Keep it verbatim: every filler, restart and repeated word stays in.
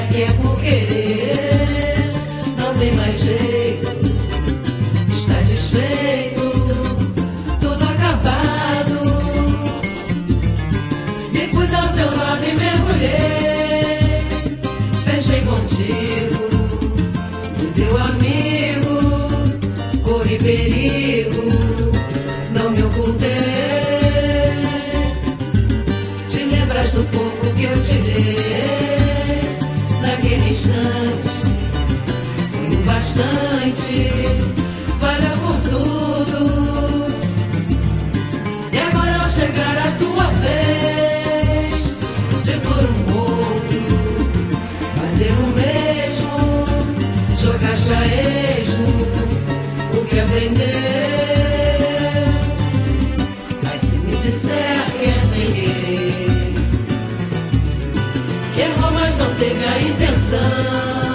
que é por querer, não tem mais jeito, está desfeito, tudo acabado. Depois ao teu lado e mergulhei, fechei contigo, fui teu amigo, corri perigo, não me ocultei. Te lembras do pouco que eu te dei naquele instante? Foi o bastante, valeu por tudo. E agora ao chegar a tua vez de por um outro fazer o mesmo, jogar já esmo o que aprender. Mas se me disser que é sem querer, que errou mas não teve a intenção,